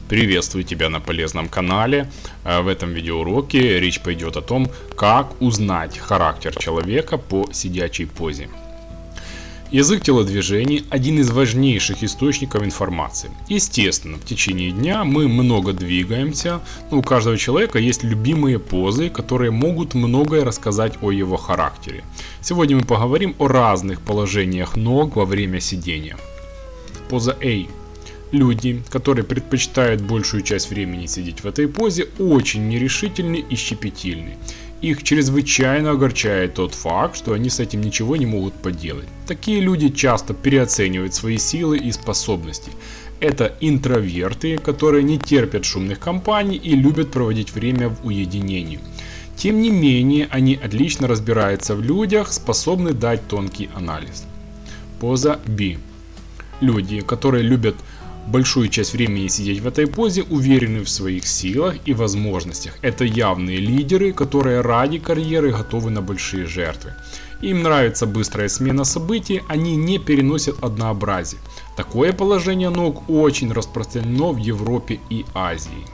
Приветствую тебя на полезном канале. В этом видеоуроке речь пойдет о том, как узнать характер человека по сидячей позе. Язык телодвижений – один из важнейших источников информации. Естественно, в течение дня мы много двигаемся, но у каждого человека есть любимые позы, которые могут многое рассказать о его характере. Сегодня мы поговорим о разных положениях ног во время сидения. Поза А. Люди, которые предпочитают большую часть времени сидеть в этой позе, очень нерешительны и щепетильны. Их чрезвычайно огорчает тот факт, что они с этим ничего не могут поделать. Такие люди часто переоценивают свои силы и способности. Это интроверты, которые не терпят шумных компаний и любят проводить время в уединении. Тем не менее, они отлично разбираются в людях, способны дать тонкий анализ. Поза Б. Люди, которые любят большую часть времени сидеть в этой позе, уверены в своих силах и возможностях. Это явные лидеры, которые ради карьеры готовы на большие жертвы. Им нравится быстрая смена событий, они не переносят однообразие. Такое положение ног очень распространено в Европе и Азии.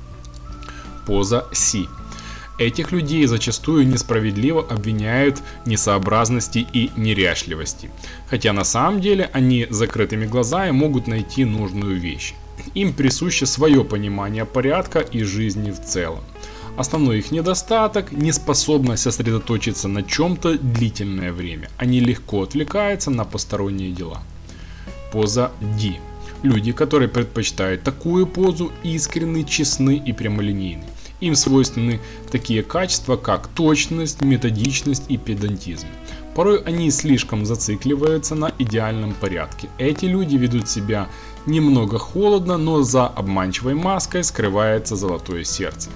Поза С. Этих людей зачастую несправедливо обвиняют в несообразности и неряшливости, хотя на самом деле они с закрытыми глазами могут найти нужную вещь. Им присуще свое понимание порядка и жизни в целом. Основной их недостаток – неспособность сосредоточиться на чем-то длительное время. Они легко отвлекаются на посторонние дела. Поза Д. Люди, которые предпочитают такую позу, искренны, честны и прямолинейны. Им свойственны такие качества, как точность, методичность и педантизм. Порой они слишком зацикливаются на идеальном порядке. Эти люди ведут себя немного холодно, но за обманчивой маской скрывается золотое сердце.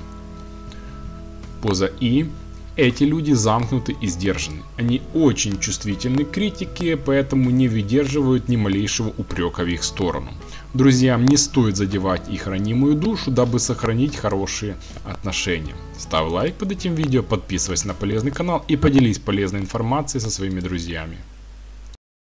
Поза И. Эти люди замкнуты и сдержаны. Они очень чувствительны к критике, поэтому не выдерживают ни малейшего упрека в их сторону. Друзьям не стоит задевать их ранимую душу, дабы сохранить хорошие отношения. Ставь лайк под этим видео, подписывайся на полезный канал и поделись полезной информацией со своими друзьями.